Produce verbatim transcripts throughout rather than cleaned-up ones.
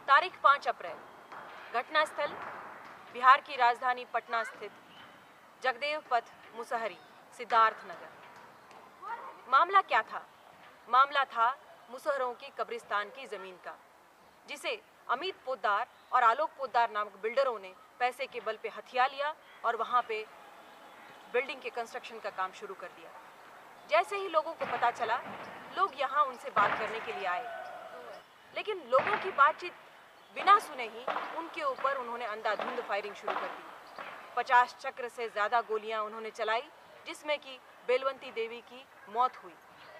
तारीख पाँच अप्रैल। घटनास्थल बिहार की राजधानी पटना स्थित जगदेव पथ मुसहरी सिद्धार्थ नगर। मामला क्या था? मामला था मुसहरों की कब्रिस्तान की जमीन का, जिसे अमित पोद्दार और आलोक पोद्दार नामक बिल्डरों ने पैसे के बल पे हथिया लिया और वहां पे बिल्डिंग के कंस्ट्रक्शन का काम शुरू कर दिया। जैसे ही लोगों को पता चला, लोग यहाँ उनसे बात करने के लिए आए, लेकिन लोगों की बातचीत बिना सुने ही उनके ऊपर उन्होंने अंधाधुंध फायरिंग शुरू कर दी। पचास चक्र से ज्यादा गोलियां उन्होंने चलाई, जिसमें कि बेलवंती देवी की मौत हुई।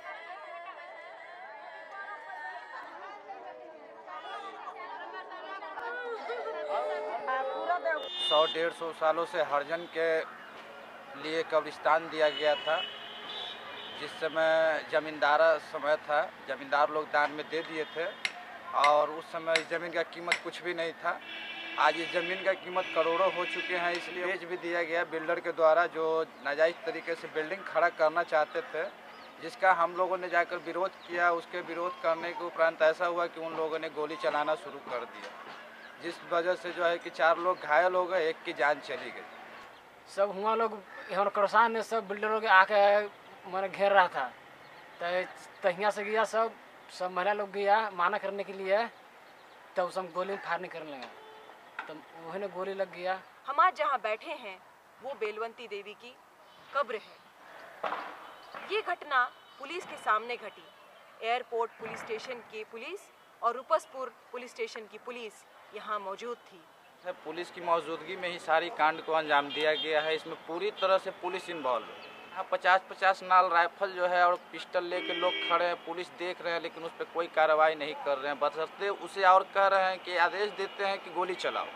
सौ डेढ़ सौ सालों से हरिजन के लिए कब्रिस्तान दिया गया था। जिस समय जमींदार समय था, जमींदार लोग दान में दे दिए थे और उस समय इस ज़मीन का कीमत कुछ भी नहीं था। आज इस ज़मीन का कीमत करोड़ों हो चुके हैं, इसलिए बेच भी दिया गया बिल्डर के द्वारा, जो नाजायज़ तरीके से बिल्डिंग खड़ा करना चाहते थे, जिसका हम लोगों ने जाकर विरोध किया। उसके विरोध करने के उपरांत ऐसा हुआ कि उन लोगों ने गोली चलाना शुरू कर दिया, जिस वजह से जो है कि चार लोग घायल हो गए, एक की जान चली गई। सब हुआ लोग यहाँ करसान ने सब बिल्डरों के आके मैंने घेर रहा था, तो यहाँ से गया सब सब महिला लोग गया माना करने के लिए, तब सब गोली फायरिंग करने लगा, तब वही ने गोली लग गया। हम आज जहाँ बैठे हैं वो बेलवंती देवी की कब्र है। ये घटना पुलिस के सामने घटी। एयरपोर्ट पुलिस स्टेशन की पुलिस और रूपसपुर पुलिस स्टेशन की पुलिस यहाँ मौजूद थी। पुलिस की मौजूदगी में ही सारी कांड को अंजाम दिया गया है। इसमें पूरी तरह से पुलिस इन्वॉल्व है। यहाँ पचास पचास नाल राइफल जो है और पिस्टल लेके लोग खड़े हैं, पुलिस देख रहे हैं, लेकिन उस पर कोई कार्रवाई नहीं कर रहे हैं। बशर्ते उसे और कह रहे हैं कि आदेश देते हैं कि गोली चलाओ।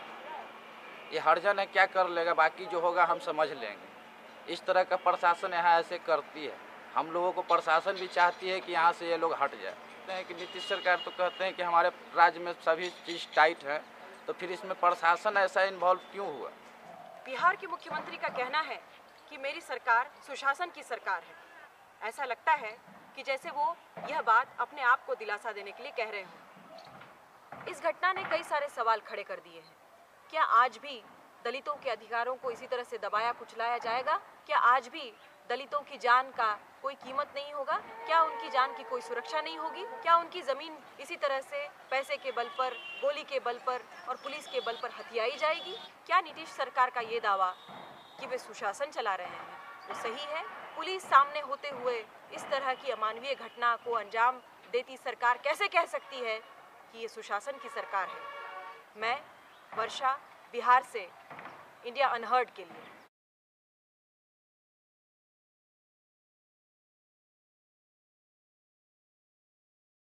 ये हरिजन है, क्या कर लेगा, बाकी जो होगा हम समझ लेंगे। इस तरह का प्रशासन यहाँ ऐसे करती है। हम लोगों को प्रशासन भी चाहती है कि यहाँ से ये लोग हट जाए। कहते हैं कि नीतीश सरकार तो कहते हैं कि हमारे राज्य में सभी चीज़ टाइट है, तो फिर इसमें प्रशासन ऐसा इन्वॉल्व क्यों हुआ? बिहार के मुख्यमंत्री का कहना है कि मेरी सरकार सुशासन की सरकार है। ऐसा लगता है कि जैसे वो यह बात अपने आप को दिलासा देने के लिए कह रहे हों। इस घटना ने कई सारे सवाल खड़े कर दिए हैं। क्या आज भी दलितों के अधिकारों को इसी तरह से दबाया कुचलाया जाएगा? क्या आज भी दलितों की जान का कोई कीमत नहीं होगा? क्या उनकी जान की कोई सुरक्षा नहीं होगी? क्या उनकी ज़मीन इसी तरह से पैसे के बल पर, गोली के बल पर और पुलिस के बल पर हथियाई जाएगी? क्या नीतीश सरकार का ये दावा कि वे सुशासन चला रहे हैं वो सही है? पुलिस सामने होते हुए इस तरह की अमानवीय घटना को अंजाम देती सरकार कैसे कह सकती है कि ये सुशासन की सरकार है? मैं वर्षा, बिहार से, इंडिया अनहर्ड के लिए।